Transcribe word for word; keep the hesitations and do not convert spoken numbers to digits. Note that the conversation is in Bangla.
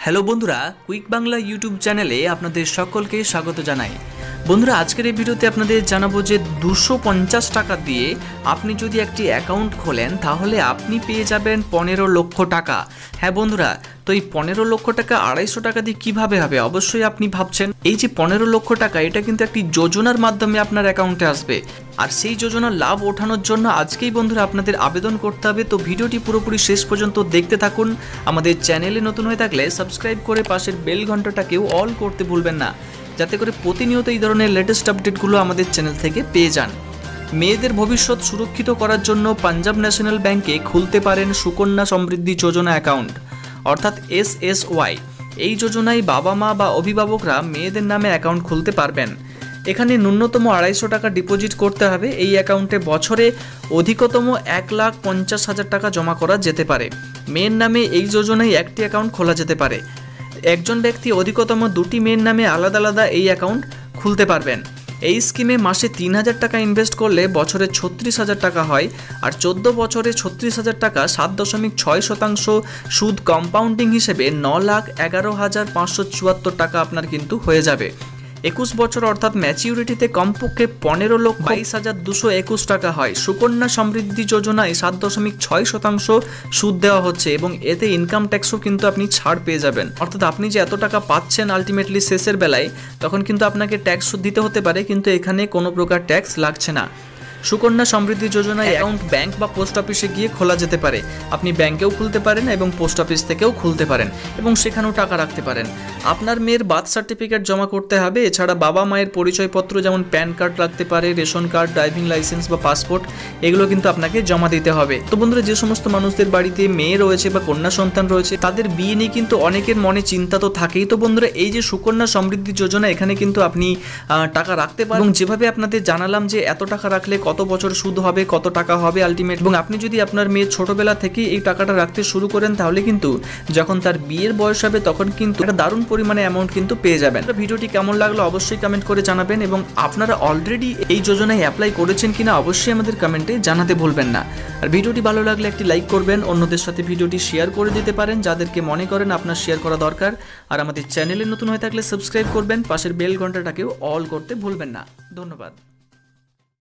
হ্যালো বন্ধুরা, কুইক বাংলা ইউটিউব চ্যানেলে আপনাদের সকলকে স্বাগত জানাই। বন্ধুরা, আজকের এই ভিডিওতে আপনাদের জানাবো যে দুশো পঞ্চাশ টাকা দিয়ে আপনি যদি একটি অ্যাকাউন্ট খোলেন তাহলে আপনি পেয়ে যাবেন পনেরো লক্ষ টাকা। হ্যাঁ বন্ধুরা, তো এই পনেরো লক্ষ টাকা আড়াইশো টাকা দিয়ে কীভাবে হবে? অবশ্যই আপনি ভাবছেন এই যে পনেরো লক্ষ টাকা, এটা কিন্তু একটি যোজনার মাধ্যমে আপনার অ্যাকাউন্টে আসবে। আর সেই যোজনার লাভ ওঠানোর জন্য আজকেই বন্ধুরা আপনাদের আবেদন করতে হবে। তো ভিডিওটি পুরোপুরি শেষ পর্যন্ত দেখতে থাকুন। আমাদের চ্যানেলে নতুন হয়ে থাকলে সাবস্ক্রাইব করে পাশের বেল ঘন্টাটাকেও অল করতে ভুলবেন না, যাতে করে প্রতিনিয়ত এই ধরনের লেটেস্ট আপডেটগুলো আমাদের চ্যানেল থেকে পেয়ে যান। মেয়েদের ভবিষ্যৎ সুরক্ষিত করার জন্য পাঞ্জাব ন্যাশনাল ব্যাংকে খুলতে পারেন সুকন্যা সমৃদ্ধি যোজনা অ্যাকাউন্ট, অর্থাৎ এস এস ওয়াই। এই যোজনায় বাবা মা বা অভিভাবকরা মেয়েদের নামে অ্যাকাউন্ট খুলতে পারবেন। এখানে ন্যূনতম আড়াইশো টাকা ডিপোজিট করতে হবে। এই অ্যাকাউন্টে বছরে অধিকতম এক লাখ পঞ্চাশ হাজার টাকা জমা করা যেতে পারে। মেয়ের নামে এই যোজনায় একটি অ্যাকাউন্ট খোলা যেতে পারে। একজন ব্যক্তি অধিকতম দুটি মেয়ের নামে আলাদা আলাদা এই অ্যাকাউন্ট খুলতে পারবেন। এই স্কিমে মাসে তিন হাজার টাকা ইনভেস্ট করলে বছরে ছত্রিশ হাজার টাকা হয়, আর চোদ্দ বছরে ছত্রিশ হাজার টাকা সাত দশমিক ছয় শতাংশ সুদ কম্পাউন্ডিং হিসেবে ন লাখ এগারো হাজার পাঁচশো চুয়াত্তর টাকা আপনার কিন্তু হয়ে যাবে। একুশ বছর অর্থাৎ ম্যাচিউরিটিতে কমপক্ষে পনেরো লক্ষ বাইশ হাজার দুশো একুশ টাকা হয়। সুকন্যা সমৃদ্ধি যোজনায় সাত দশমিক ছয় শতাংশ সুদ দেওয়া হচ্ছে এবং এতে ইনকাম ট্যাক্সও কিন্তু আপনি ছাড় পেয়ে যাবেন। অর্থাৎ আপনি যে এত টাকা পাচ্ছেন আলটিমেটলি শেষের বেলায়, তখন কিন্তু আপনাকে ট্যাক্স দিতে হতে পারে, কিন্তু এখানে কোনো প্রকার ট্যাক্স লাগছে না। সুকন্যা সমৃদ্ধি যোজনায় অ্যাকাউন্ট ব্যাংক বা পোস্ট অফিসে গিয়ে খোলা যেতে পারে। আপনি ব্যাংকেও খুলতে পারেন এবং পোস্ট অফিস থেকেও খুলতে পারেন এবং সেখানেও টাকা রাখতে পারেন। আপনার মেয়ের বার্থ সার্টিফিকেট জমা করতে হবে। এছাড়া বাবা মায়ের পরিচয়পত্র যেমন প্যান কার্ড লাগতে পারে, রেশন কার্ড, ড্রাইভিং লাইসেন্স বা পাসপোর্ট, এগুলো কিন্তু আপনাকে জমা দিতে হবে। তো বন্ধুরা, যে সমস্ত মানুষদের বাড়িতে মেয়ে রয়েছে বা কন্যা সন্তান রয়েছে, তাদের বিয়ে নিয়ে কিন্তু অনেকের মনে চিন্তা তো থাকেই। তো বন্ধুরা, এই যে সুকন্যা সমৃদ্ধি যোজনা, এখানে কিন্তু আপনি টাকা রাখতে পারেন এবং যেভাবে আপনাদের জানালাম যে এত টাকা রাখলে কত বছর সুদ হবে, কত টাকা হবে আলটিমেট, এবং আপনি যদি আপনার মেয়ে ছোটবেলা থেকে এই টাকাটা রাখতে শুরু করেন তাহলে কিন্তু যখন তার বিয়ের বয়স হবে তখন কিন্তু একটা দারুণ পরিমাণে অ্যামাউন্ট কিন্তু পেয়ে যাবেন। ভিডিওটি কেমন লাগলো অবশ্যই কমেন্ট করে জানাবেন, এবং আপনারা অলরেডি এই যোজনায় অ্যাপ্লাই করেছেন কিনা অবশ্যই আমাদের কমেন্টে জানাতে ভুলবেন না। আর ভিডিওটি ভালো লাগলে একটি লাইক করবেন, অন্যদের সাথে ভিডিওটি শেয়ার করে দিতে পারেন যাদেরকে মনে করেন আপনার শেয়ার করা দরকার। আর আমাদের চ্যানেলে নতুন হয়ে থাকলে সাবস্ক্রাইব করবেন, পাশের বেল ঘন্টাটাকেও অল করতে ভুলবেন না। ধন্যবাদ।